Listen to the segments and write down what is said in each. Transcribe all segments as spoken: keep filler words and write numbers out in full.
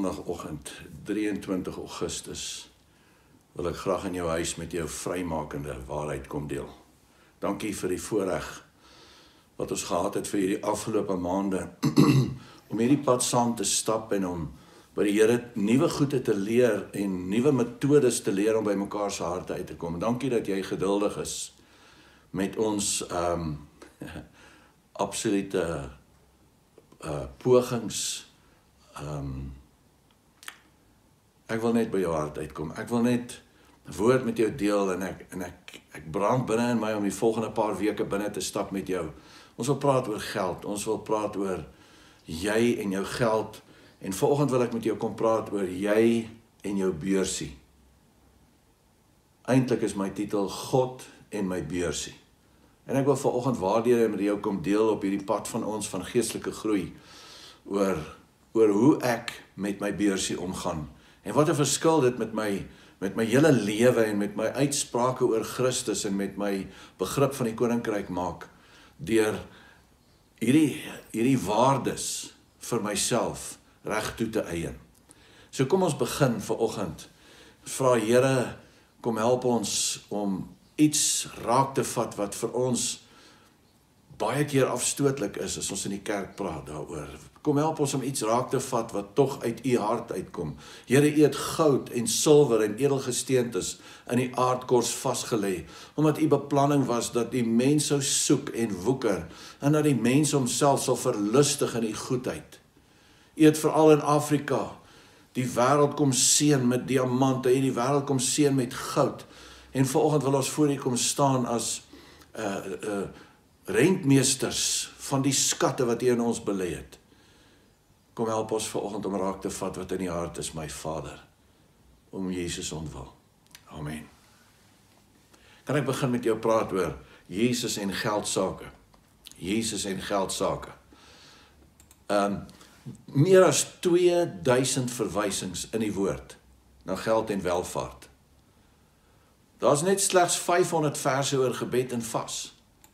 Sondagoggend, drieëntwintig Augustus, wil ek graag in jou huis met jou vrymakende waarheid kom deel. Dankie vir die voorreg wat ons gehad het vir hierdie afgelope maande, om hierdie pad saam te stap en om by die Here nuwe goede te leer en nuwe metodes te leer om by mekaar se harte uit te kom. Dankie dat jy geduldig is met ons um, absolute uh, pogings. Um, ek wil net by jou hart uitkom. Ek wil net woord met jou deel en ek, en ek, ek brand binne in my om die volgende paar weke binne te stap met jou. Ons wil praat oor geld, ons wil praat oor jy en jou geld, en vanoggend wil ek met jou kom praat oor jy en jou beursie. Eintlik is my titel God en my beursie. En ek wil vanoggend waardeur met jou kom deel op hierdie pad van ons van geestelike groei, oor, oor hoe ek met my beursie omgaan. En wat 'n verskil dit met my, met my hele lewe en met my uitsprake oor Christus en met my begrip van die koninkryk maak, deur hierdie, hierdie waardes vir myself reg toe te eien. So kom ons begin vanoggend. Vra Here, kom help ons om iets raak te vat wat vir ons baie keer afstootlik is as ons in die kerk praat daaroor. Kom help ons om iets raak te vat wat tog uit u hart uitkom. Here, u het goud en silwer en edelgesteentes in die aardkors vasgelê, omdat u beplanning was dat die mens sou soek en woeker, en dat die mens homself sal verlustig in die goedheid. U het veral in Afrika die wêreld kom seën met diamante, en die wêreld kom seën met goud. En vanoggend wil ons voor u kom staan as uh, uh, rentmeesters van die skatte wat u in ons belê het. Kom help ons vanoggend om raak te vat wat in die hart is, my Vader, om Jesus ontwil. Amen. Kan ek begin met jou praat oor Jesus en geldsake? Jesus en geldsake. Um, meer as twee duisend verwysings in die woord na geld en welvaart. Daar's net slegs vyfhonderd verse oor gebed en vas.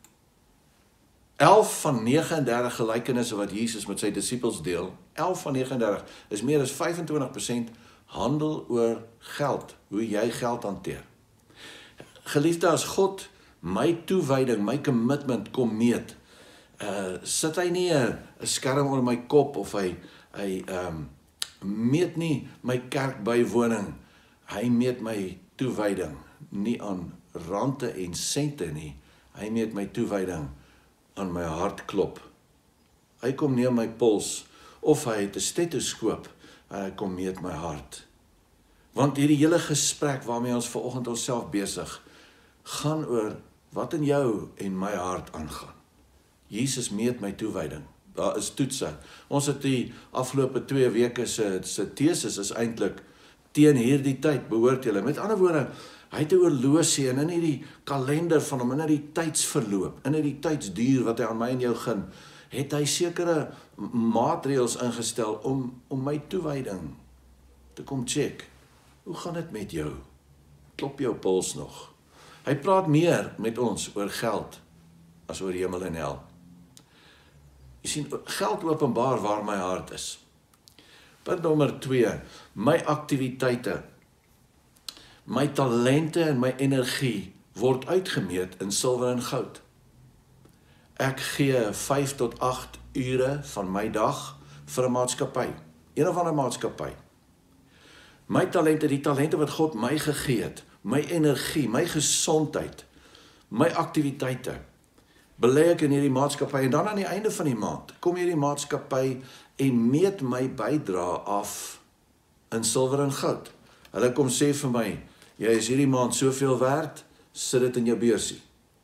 elf van negentig en dertig gelykenisse wat Jesus met sy disippels deel, elf van negentig en dertig, is meer as vyf en twintig persent handel oor geld, hoe jy geld hanteer. Geliefde, as God my toewyding, my commitment kom meet, uh, sit hy nie 'n skerm onder my kop, of hy, hy um, meet nie my kerkbywoning, hy meet my toewyding, nie aan rande en sente nie, hy meet my toewyding aan my hartklop. Hy kom neem my puls, of hy het 'n stetoskoop, en hy kom meet my hart. Want hierdie hele gesprek waarmee ons vanoggend onsself besig, gaan oor wat in jou en my hart aangaan. Jesus meet my toewyding. Daar is toetse. Ons het die afgelope twee weke se, se teses is eintlik teen hierdie tyd behoort julle. Met ander woorde, hy het 'n oorlosie en in hierdie kalender van hom, in hierdie tydsverloop, in hierdie tydsduur wat hy aan my en jou gun, het hy sekere maatreëls ingestel om, om my toewyding te kom check. Hoe gaan dit met jou? Klop jou puls nog? Hy praat meer met ons oor geld as oor hemel en hel. Jy sien, geld openbaar waar my hart is. Punt nommer twee, my aktiwiteite, my talente en my energie word uitgemeet in silwer en goud. Ek gee vyf tot agt ure van my dag vir 'n maatskappy, een of ander maatskappy. My talente, die talente wat God my gegee het, my energie, my gesondheid, my aktiwiteite, belê ek in hierdie maatskappy, en dan aan die einde van die maand kom hierdie maatskappy en meet my bydrae af in silwer en goud. Hulle kom sê vir my, jy is hierdie maand soveel werd, sit dit in jou beursie.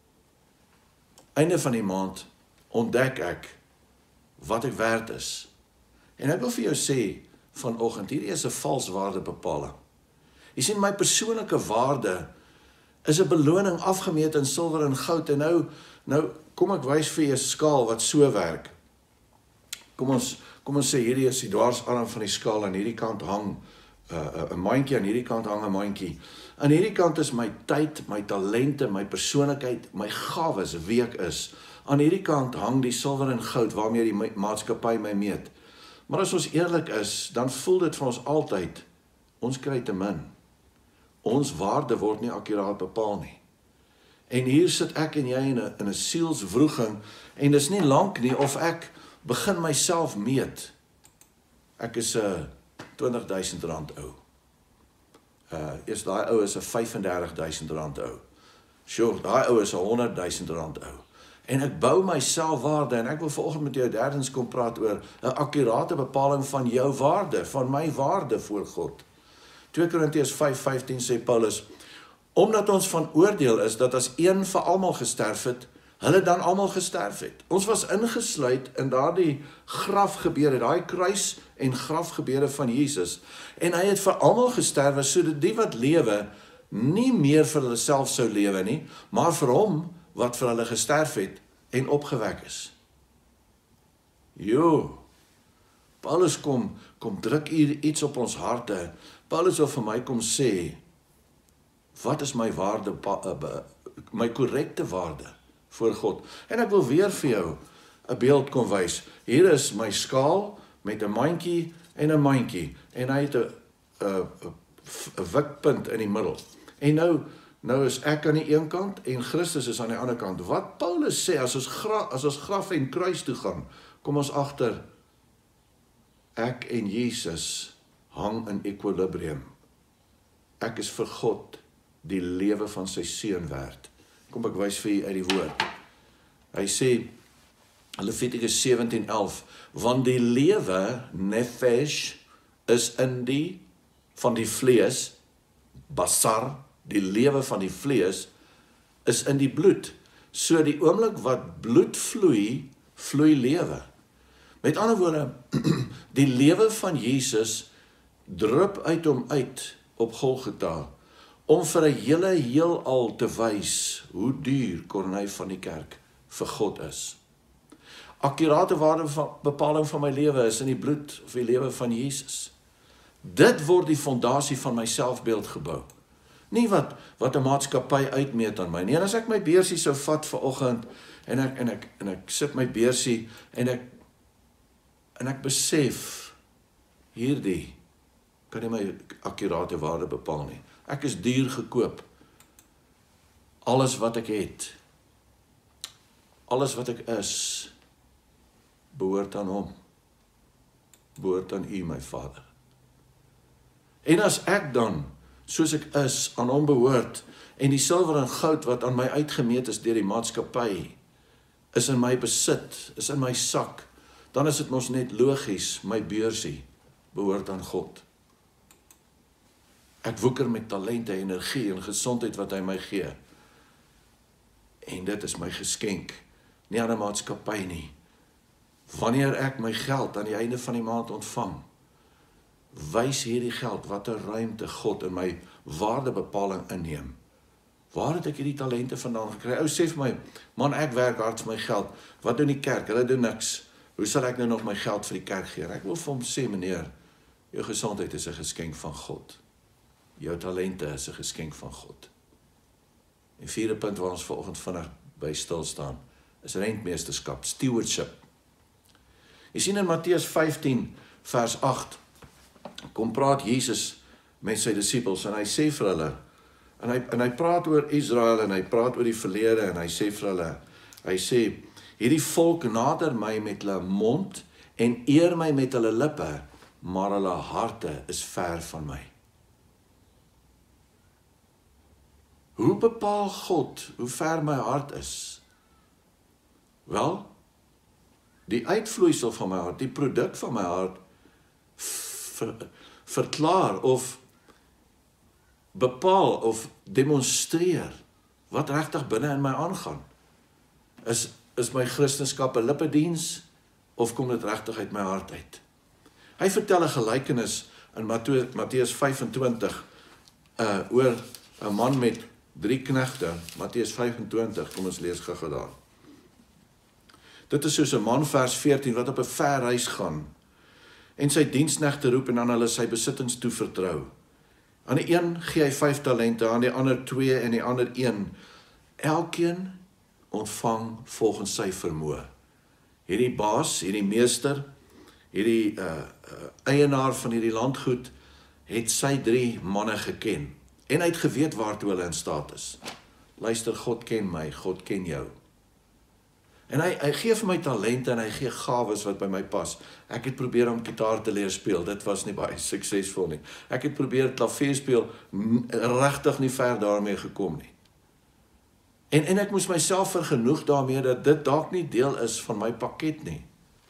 Einde van die maand ontdek ek wat ek werd is. En ek wil vir jou sê vanoggend, hierdie is 'n valswaardebepaling. Jy sien, my persoonlike waarde is 'n beloning afgemeet in silwer en goud. En nou, nou kom ek wys vir jou 'n skaal wat so werk. Kom ons, kom ons sê, hierdie is die dwarsarm van die skaal, en hierdie kant hang 'n uh, mandjie, aan hierdie kant hang 'n mandjie. Aan hierdie kant is my tyd, my talente, my persoonlikheid, my gawes, wie ek is. Aan hierdie kant hang die silwer en goud waarmee die maatskappy my meet. Maar as ons eerlik is, dan voel dit vir ons altyd, ons kry te min. Ons waarde word nie akkuraat bepaal nie. En hier sit ek en jy in 'n in 'n sielswroeging, en dis nie lank nie of ek begin myself meet. Ek is 'n uh, twintig duisend rand ou. Uh, eers daai ou is 'n vyf en dertig duisend rand ou. Sjoe, daai ou is 'n honderd duisend rand ou. En ek bou my selfwaarde, en ek wil vanoggend met jou derdens kom praat oor 'n akkurate bepaling van jou waarde, van my waarde voor God. twee Korintiërs vyf vyftien sê Paulus, omdat ons van oordeel is dat as een vir almal gesterf het, hulle dan almal gesterf het. Ons was ingesluit in daardie grafgebeure, daai kruis en grafgebeure van Jesus. En hy het vir almal gesterf, sodat die wat lewe, nie meer vir hulle self sou lewe nie, maar vir hom wat vir hulle gesterf het en opgewek is. Jo, Paulus kom, kom druk hier iets op ons harte. Paulus wil vir my kom sê, wat is my waarde, my korrekte waarde voor God? En ek wil weer vir jou 'n beeld kom wys. Hier is my skaal met 'n mandjie en 'n mandjie, en hy het 'n 'n 'n wikpunt in die middel. En nou nou is ek aan die een kant en Christus is aan die ander kant. Wat Paulus sê, as ons gra, as ons graf en kruis toe gaan, kom ons agter, ek en Jesus hang in ekwilibrium. Ek is vir God die lewe van sy seun werd. Kom ek wys vir u uit die woord. Hy sê, Levitikus sewentien elf, want die lewe, nefesh, is in die, van die vlees, basar, die lewe van die vlees, is in die bloed. So die oomblik wat bloed vloei, vloei lewe. Met ander woorde, die lewe van Jesus drup uit hom uit op Golgotha, om vir 'n hele heelal te wys hoe duur Korney van die kerk vir God is. Akkurate waarde van, bepaling van my lewe is in die bloed of die lewe van Jesus. Dit word die fondasie van my selfbeeld gebou. Nie wat wat 'n maatskappy uitmeet aan my nie. En as ek my beursie sou vat vanoggend en ek en ek en ek sit my beursie en ek en ek besef hierdie kan nie my akkurate waarde bepaal nie. Ek is duur gekoop. Alles wat ek het, alles wat ek is, behoort aan hom. Behoort aan u, my Vader. En as ek dan, soos ek is, aan hom behoort, en die silwer en goud wat aan my uitgemeet is deur die maatskappy, is in my besit, is in my sak, dan is dit mos net logies, my beursie behoort aan God. Ek woeker met talente, energie en gesondheid wat hy my gee. En dit is my geskenk, nie aan 'n maatskappy nie. Wanneer ek my geld aan die einde van die maand ontvang, wys hierdie geld wat 'n ruimte God in my waardebepaling inneem. Waar het ek hierdie talente vandaan gekry? Ou sê vir my, man, ek werk hard vir my geld. Wat doen die kerk? Hulle doen niks. Hoe sal ek nou nog my geld vir die kerk gee? Ek wil vir hom sê, meneer, jou gesondheid is 'n geskenk van God. Jou talente is 'n geskenk van God. En vierde punt waar ons vanoggend vinnig by stil staan, is rentmeesterskap, stewardship. Jy sien in Matteus vyftien vers agt, kom praat Jesus met sy disippels en hy sê vir hulle, en hy, en hy praat oor Israel en hy praat oor die verlede en hy sê vir hulle, hy sê, hierdie volk nader my met hulle mond en eer my met hulle lippe, maar hulle harte is ver van my. Hoe bepaal God hoe ver my hart is? Wel, die uitvloeisel van my hart, die produk van my hart, ver, verklaar of bepaal of demonstreer wat regtig binne in my aangaan. Is, is my Christenskap 'n lippediens of kom dit regtig uit my hart uit? Hy vertel 'n gelykenis in Matteus vyfentwintig uh, oor 'n man met drie knegte, Matteus vyfentwintig, kom ons lees gou-gou daar. Dit is soos 'n man, vers veertien, wat op 'n ver reis gaan, en sy diensknegte roep en aan hulle sy besittings toevertrou. Aan die een gee hy vyf talente, aan die ander twee en die ander een. Elkeen ontvang volgens sy vermoë. Hierdie baas, hierdie meester, hierdie uh, uh, eienaar van hierdie landgoed, het sy drie manne geken. En hy het geweet waartoe hulle in staat is. Luister, God ken my, God ken jou. En hy, hy gee vir my talente en hy gee gawes wat by my pas. Ek het probeer om gitaar te leer speel, dit was nie baie suksesvol nie. Ek het probeer klavier speel, regtig nie ver daarmee gekom nie. En, en ek moes myself vergenoeg daarmee dat dit dalk nie deel is van my pakket nie.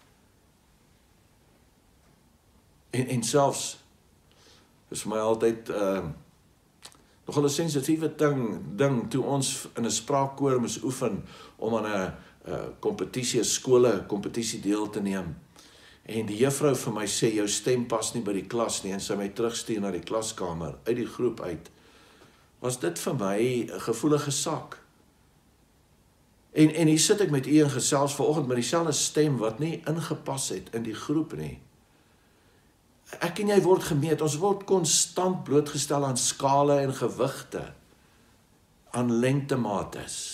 En, en selfs, is vir my altyd uh, nogal 'n sensitiewe ding, ding toe ons in 'n spraakkoor moes oefen om aan 'n kompetisie, skole, kompetisie deel te neem. En die juffrou vir my sê, jou stem pas nie by die klas nie, en sy my terugstuur na die klaskamer, uit die groep uit. Was dit vir my 'n gevoelige sak? En, en hier sit ek met u en gesels vanoggend met dieselfde stem wat nie ingepas het in die groep nie. Ek en jy word gemeet, ons word konstant blootgestel aan skale en gewigte, aan lengtemates.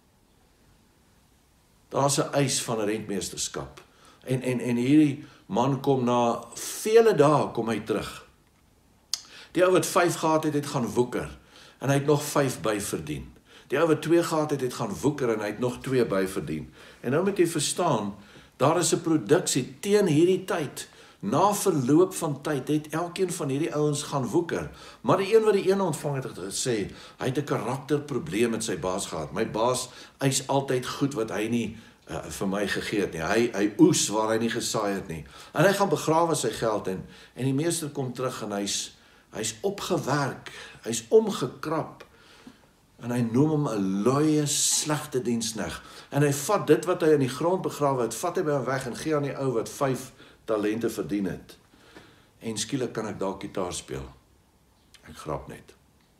Daar's 'n eis van 'n rentmeesterskap. En, en, en hierdie man kom na vele dae, kom hy terug. Die ou wat vyf gehad het, het gaan woeker, en hy het nog vyf by verdien. Die ou wat twee gehad het, het gaan woeker, en hy het nog twee by verdien. En nou moet jy verstaan, daar is 'n produksie teen hierdie tyd. Na verloop van tyd het elkeen van hierdie ouens gaan woeker. Maar die een wat die een ontvang het, het gesê, hy het 'n karakterprobleem met sy baas gehad. My baas eis altyd goed wat hy nie uh, vir my gegee het nie. Hy, hy oes waar hy nie gesaai het nie. En hy gaan begrawe sy geld en, en die meester kom terug en hy's hy's opgewerk, hy's omgekrap. En hy noem hom 'n luie, slegte diensknegt. En hy vat dit wat hy in die grond begrawe het, vat hy by hom weg en gee aan die ou wat vyf talente verdien het. En skielik kan ek dalk gitaar speel. Ek grap net.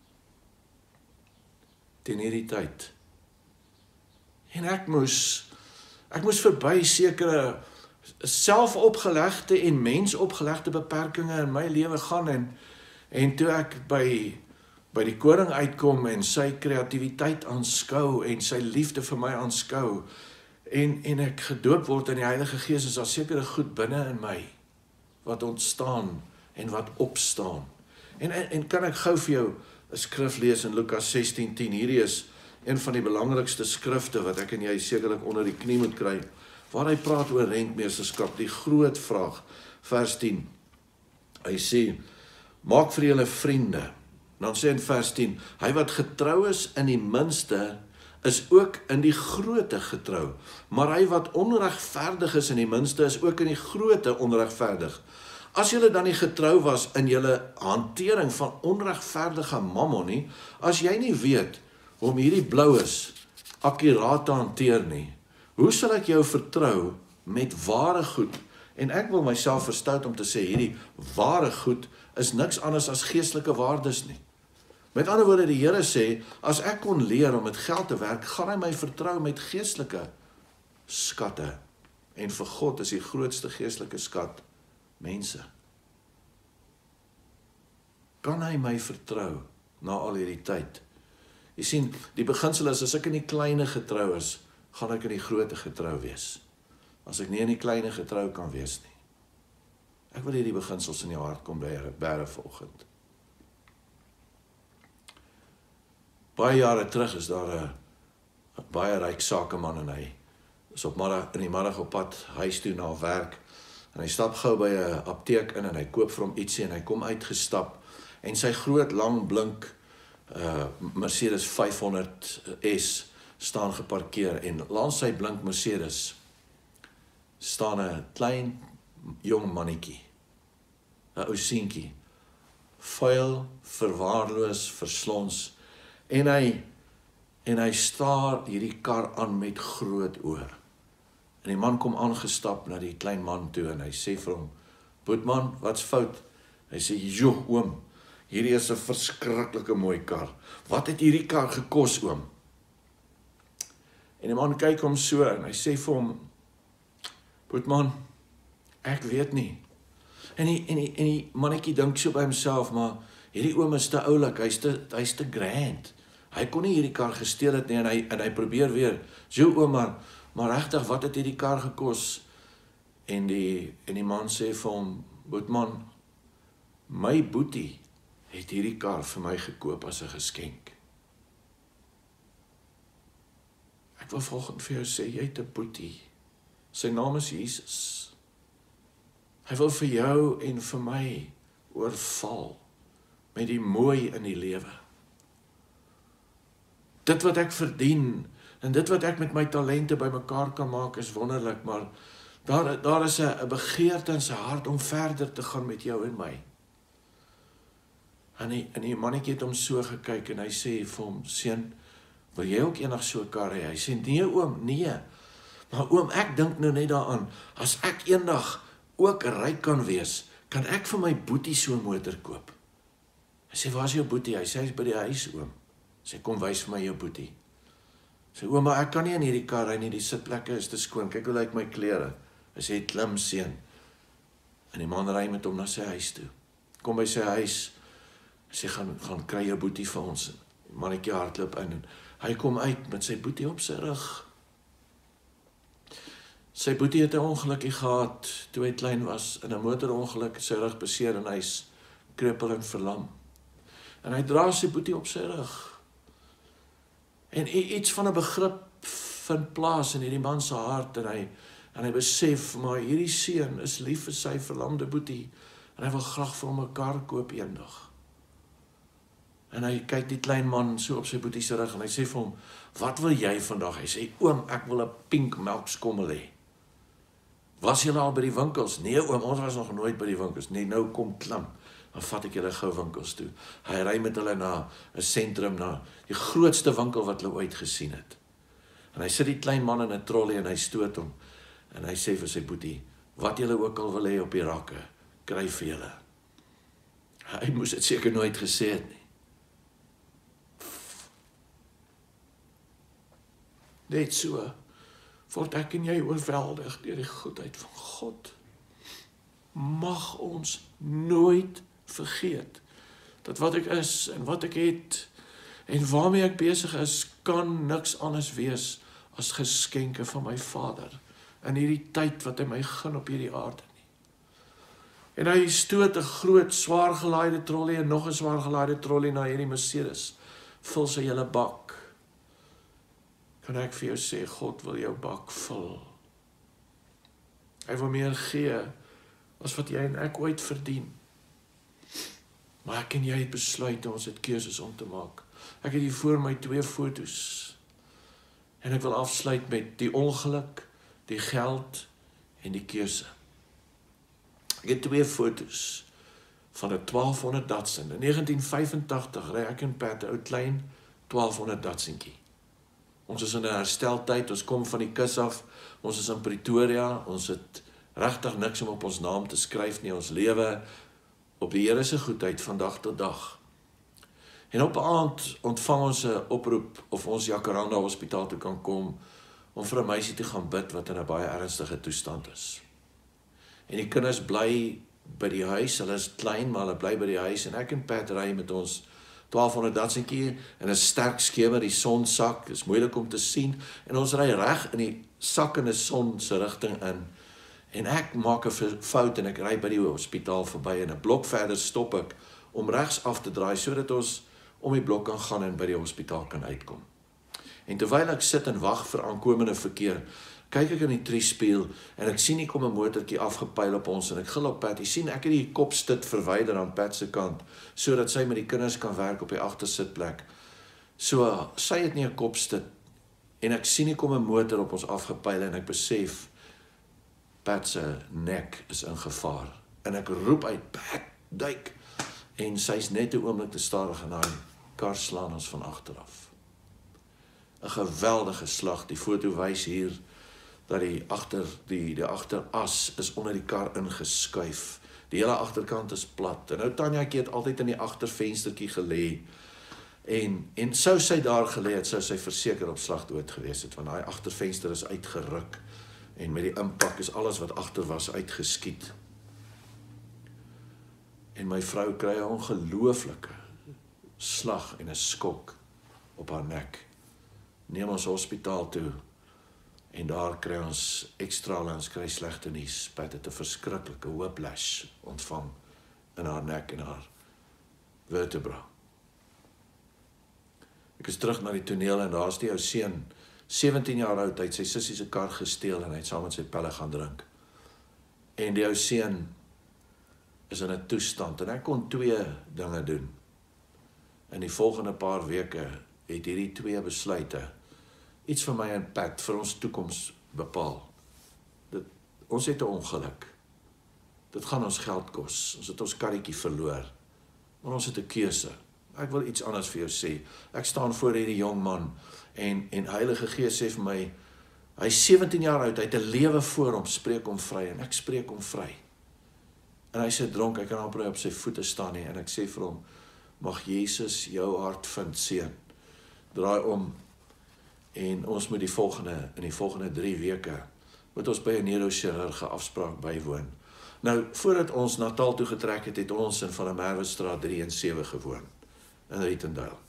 Teen hierdie tyd. En ek moes, ek moes verby sekere selfopgelegde en mensopgelegde beperkings in my lewe gaan en, en toe ek by, by die koning uitkom en sy kreatiwiteit aanskou en sy liefde vir my aanskou, En, en ek gedoop word in die Heilige Gees, is daar sekere goed binne in my, wat ontstaan en wat opstaan. En, en, en kan ek gou vir jou 'n skrif lees in Lukas sestien tien, hierdie is een van die belangrikste skrifte, wat ek en jy sekerlik onder die knie moet kry, waar hy praat oor rentmeesterskap, die groot vraag, vers tien. Hy sê, maak vir julle vriende. Dan sê in vers tien, hy wat getrou is in die minste, is ook in die groote getrou, maar hy wat onregverdig is in die minste, is ook in die groote onregverdig. As julle dan nie getrou was in julle hantering van onregverdige mammon nie, as jy nie weet hoe om hierdie bloues akkuraat te hanteer nie, hoe sal ek jou vertrou met ware goed? En ek wil myself verstout om te sê, hierdie ware goed is niks anders as geestelike waardes nie. Met ander woorde, die Here sê, as ek kon leer om met geld te werk, gaan hy my vertrou met geestelike skatte. En vir God is die grootste geestelike skat mense. Kan hy my vertrou na al hierdie tyd? Jy sien, die beginsel is, as ek in die kleine getrou is, gaan ek in die groote getrou wees. As ek nie in die kleine getrou kan wees nie. Ek wil hierdie beginsels in jou hart kom bære vanoggend. Baie jare terug is daar 'n baie ryk sakeman en hy is op middag, in die middag op pad huis toe na werk en hy stap gou by 'n apteek in en hy koop vir hom ietsie en hy kom uitgestap en sy groot lang blink uh, Mercedes vyfhonderd S staan geparkeer en langs sy blink Mercedes staan 'n klein jong mannetjie, 'n ou seentjie, vuil, verwaarloos, verslons. En hy, en hy staar hierdie kar aan met groot oë. En die man kom aangestap na die klein man toe en hy sê vir hom, boetman, wat's fout? Hy sê, joh oom, hierdie is 'n verskriklike mooi kar. Wat het hierdie kar gekos, oom? En die man kyk hom so en hy sê vir hom, boetman, ek weet nie. En die, en die, en die mannetjie dink so by homself, maar hierdie oom is te oulik, hy's te, hy's te grand. Hy kon nie hierdie kar gesteel het nie, en hy, en hy probeer weer, so oom, maar, maar regtig, wat het hierdie kar gekos? En die, en die man sê vir hom, Boetman, my boetie het hierdie kar vir my gekoop as 'n geskenk. Ek wil volgende vir jou sê, jy het 'n boetie. Sy naam is Jesus. Hy wil vir jou en vir my oorval met die mooi in die lewe. Dit wat ek verdien, en dit wat ek met my talente bymekaar kan maak, is wonderlik, maar daar, daar is 'n begeerte in sy hart om verder te gaan met jou en my. En die, en die mannetjie het hom so gekyk, en hy sê vir hom, seun, wil jy ook enig so 'n kar hê? Hy sê, nee oom, nee. Maar oom, ek dink nou net daaraan, as ek eendag ook ryk kan wees, kan ek vir my boetie so 'n motor koop. Hy sê, waar is jou boetie? Hy sê, hy is by die huis, oom. Hy sê, kom wys vir my jou boetie. Hy sê, oom, maar ek kan nie in hierdie kar ry nie, die sitplekke is te skoon, kyk hoe lyk my klere. Hy sê, klim seun. En die man ry met hom na sy huis toe. Kom by sy huis, hy sê, gaan, gaan kry jou boetie vir ons. Die mannetjie hardloop in, en hy kom uit met sy boetie op sy rug. Sy boetie het 'n ongelukkie gehad toe hy klein was, in 'n motorongeluk, sy rug beseer en hy's krepeel en verlam. En hy dra sy boetie op sy rug. En iets van 'n begrip vind plaas in hierdie man se hart, en hy en hy besef, maar hierdie seun is lief vir sy verlamde boetie, en hy wil graag vir hom 'n kar koop eendag. En hy kyk die klein man so op sy boetie se rug, en hy sê vir hom, wat wil jy vandag? Hy sê, oom, ek wil 'n pink melkskommel hê. Was julle al by die winkels? Nee oom, ons was nog nooit by die winkels. Nee, nou kom klim. Dan vat ek julle gou winkels toe. Hy ry met hulle na 'n sentrum, na die grootste winkel wat hulle ooit gesien het. En hy sit die klein man in 'n trolley en hy stoot hom. En hy sê vir sy boetie, wat julle ook al wil hê op die rakke, kry vir julle. Hy moes dit seker nooit gesê het nie. Net so word ek en jy oorweldig deur die goedheid van God. Mag ons nooit vergeet dat wat ek is en wat ek het en waarmee ek besig is, kan niks anders wees as geskenke van my Vader in hierdie tyd wat hy my gun op hierdie aarde nie. En hy stoot 'n groot swaar gelaaide trolley en nog 'n swaar gelaaide trolley na hierdie Mercedes, vul sy hele bak. Kan ek vir jou sê, God wil jou bak vul. Hy wil meer gee as wat jy en ek ooit verdien. Maar ek en jy het besluit, ons het keuses om te maak. Ek het hier voor my twee foto's. En ek wil afsluit met die ongeluk, die geld en die keuse. Ek het twee foto's van 'n twaalfhonderd Datsun. In negentien vyfentagtig ry ek en Pat 'n ou klein twaalfhonderd Datsuntjie. Ons is in 'n hersteltyd, ons kom van die kus af, ons is in Pretoria, ons het regtig niks om op ons naam te skryf nie, ons lewe op die Here se goedheid van dag tot dag. En op 'n aand ontvang ons 'n oproep of ons Jacaranda Hospitaal toe kan kom om vir 'n meisie te gaan bid wat in 'n baie ernstige toestand is. En die kinders bly by die huis, hulle is klein, maar hulle bly by die huis, en ek en Pat ry met ons twaalfhonderd Datsuntjie in 'n sterk skemer, die son sak, dit is moeilik om te sien, en ons ry reg in die sakkende son se rigting in, en ek maak 'n fout en ek ry by die hospitaal verby, en 'n blok verder stop ek om regs af te draai, sodat ons om die blok kan gaan en by die hospitaal kan uitkom. En terwyl ek sit en wag vir aankomende verkeer, kyk ek in die triespieël en ek sien nie kom 'n motortjie afgepyl op ons, en ek gil op Pat. Jy sien, ek het die kopstit verwyder aan Pat se kant, sodat sy met die kinders kan werk op die agtersitplek. So, sy het nie 'n kopstit, en ek sien nie kom 'n motor op ons afgepyl, en ek besef, Pat se nek is in gevaar. En ek roep uit, Pat, duik! En sy's net 'n oomblik te stadig, en daai kar slaan ons van agteraf. 'n Geweldige slag, die foto wys hier, dat die agter die die agteras is onder die kar ingeskuif. Die hele agterkant is plat. En nou Tanjaatjie het altyd in die agtervenstertjie gelê. En en sou sy daar gelê het, sou sy verseker op slag dood gewees het, want daai agtervenster is uitgeruk en met die impak is alles wat agter was uitgeskiet. En my vrou kry 'n ongelooflike slag en 'n skok op haar nek. Neem ons hospitaal toe. En daar kry ons extra ons kry slegte nuus. Pat het 'n verskriklike whiplash ontvang in haar nek en haar vertebra. Ek is terug na die toneel en daar's die ou seun, sewentien jaar oud, hy het sy sussie se kar gesteel en hy het saam met sy pelle gaan drink. En die ou seun is in 'n toestand en ek kon twee dinge doen. In die volgende paar weke het hierdie twee besluite iets vir my en Pat vir ons toekoms bepaal. Dit, ons het 'n ongeluk. Dit gaan ons geld kos. Ons het ons karretjie verloor. Maar ons het 'n keuse. Ek wil iets anders vir jou sê. Ek staan voor hierdie jong man en en Heilige Gees sê vir my, hy is sewentien jaar oud, hy het 'n lewe voor hom, spreek hom vry en ek spreek hom vry. En hy sê dronk, hy kan amper op sy voete staan nie en ek sê vir hom, mag Jesus jou hart vind, seun. Draai om en ons moet die volgende in die volgende drie weke moet ons by 'n neurochirurg 'n afspraak bywoon. Nou, voordat ons Natal toe getrek het, het ons in Van der Merwestraat drie en sewe gewoon in Rietendale.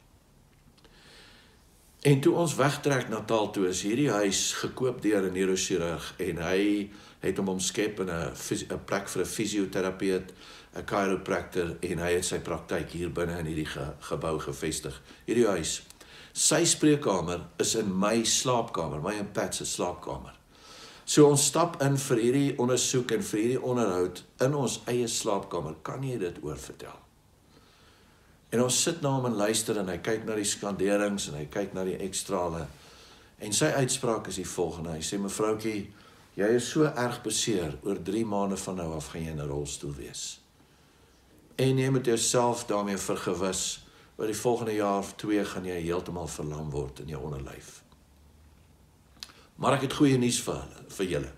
En toe ons wegtrek Natal toe, is hierdie huis gekoop deur 'n neurochirurg en hy het hom omskep in 'n 'n plek vir 'n fisioterapeut, 'n chiropractor en hy het sy praktyk hier binne in hierdie ge, gebou gevestig. Hierdie huis. Sy spreekkamer is in my slaapkamer, my en Pat se slaapkamer. So ons stap in vir hierdie ondersoek en vir hierdie onderhoud in ons eie slaapkamer. Kan jy dit oorvertel? En ons sit na hom en luister en hy kyk na die skanderings en hy kyk na die ekstrale. En sy uitspraak is die volgende. Hy sê, mevroukie, jy is so erg beseer, oor drie maande van nou af gaan jy in 'n rolstoel wees. En jy moet jouself daarmee vergewis, oor die volgende jaar of twee gaan jy heeltemal verlam word in jou onderlyf. Maar ek het goeie nuus vir, vir julle.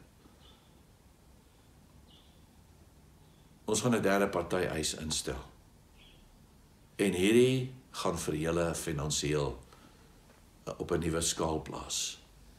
Ons gaan 'n derde party eis instel. En hierdie gaan vir julle finansiëel op 'n nuwe skaal plaas.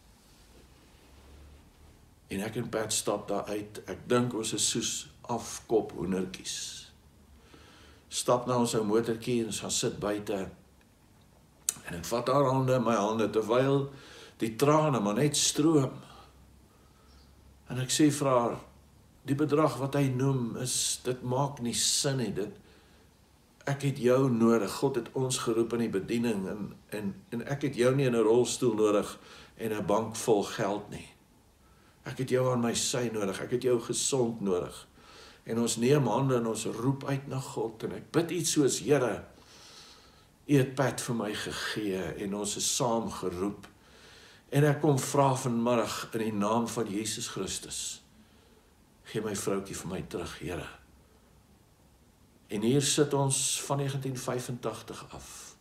En ek en Pat stap daar uit. Ek dink ons is soos afkop hoendertjies. Stap na ons ou motortjie en ons gaan sit buite. En ek vat haar hande in my hande terwyl die trane maar net stroom. En ek sê vir haar, die bedrag wat hy noem is, dit maak nie sin nie. Dit Ek het jou nodig. God het ons geroep in die bediening en en en ek het jou nie in 'n rolstoel nodig en 'n bank vol geld nie. Ek het jou aan my sy nodig. Ek het jou gesond nodig. En ons neem hande en ons roep uit na God en ek bid iets soos, Here, U het Pat vir my gegee en ons is saam geroep. En ek kom vra vanmiddag in die naam van Jesus Christus. Gee my vroutjie vir my terug, Here. En hier sit ons van negentien vyfentagtig af.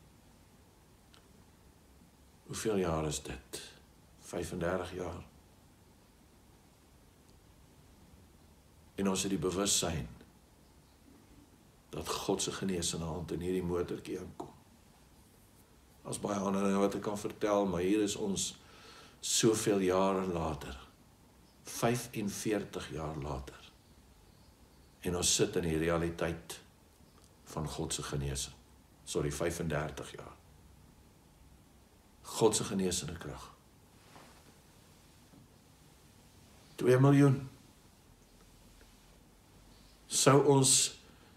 Hoeveel jaar is dit? vyfendertig jaar. En ons het die bewussyn dat God se genesende hand in hierdie motortjie aankom. As baie ander dinge wat ek kan vertel, maar hier is ons soveel jare later, vyfenveertig jaar later. En ons sit in die realiteit van God se genesing. Sorry, vyfendertig jaar. God se genesende krag. twee miljoen. Sou ons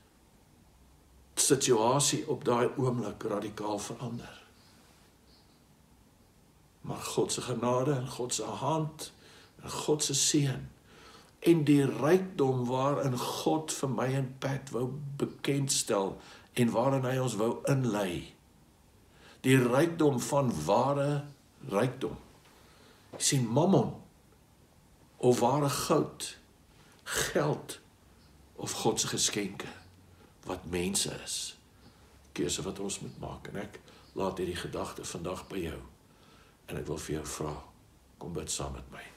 situasie op daai oomblik radikaal verander. Maar God se genade en God se hand en God se seën en die rykdom waarin God vir my en Pat wou bekendstel en waarin hy ons wou inlei. Die rykdom van ware rykdom. Jy sien, mammon of ware goud, geld of God se geskenke wat mense is. Keuse wat ons moet maak en ek laat hierdie gedagte vandag by jou. En ek wil vir jou vra, kom bid saam met my.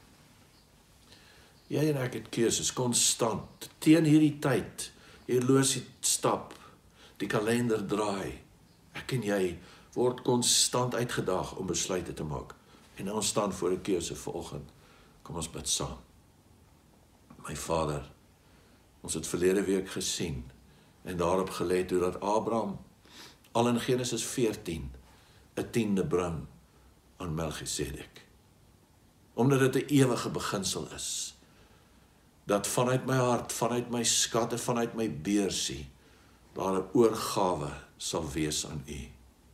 Jy en ek het keuses konstant teen hierdie tyd. Hier horlosie stap, die kalender draai. Ek en jy word konstant uitgedaag om besluite te maak. En ons staan voor 'n keuse vanoggend. Kom ons bid saam. My Vader, ons het verlede week gesien en daarop gelet hoe dat Abraham al in Genesis veertien 'n tiende bring aan Melchisedek. omdat dit 'n ewige beginsel is, dat vanuit my hart, vanuit my skatte, vanuit my beursie, daar 'n oorgawe sal wees aan U.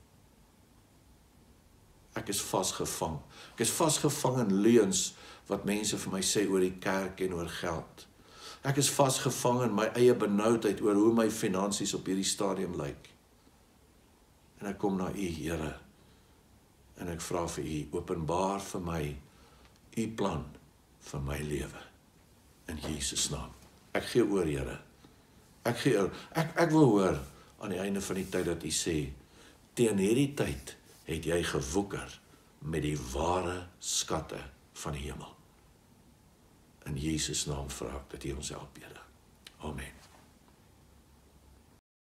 Ek is vasgevang. Ek is vasgevang in leuns wat mense vir my sê oor die kerk en oor geld. Ek is vasgevang in my eie benoudheid oor hoe my finansies op hierdie stadium lyk. En ek kom na U, Here, en ek vra vir U, openbaar vir my U plan vir my lewe. In Jesus naam. Ek gee oor, Here. Ek gee oor. Ek, ek wil hoor aan die einde van die tyd dat U sê, teen hierdie tyd het jy gewoeker met die ware skatte van die hemel. In Jesus naam vra ek dat U ons help, Here. Amen.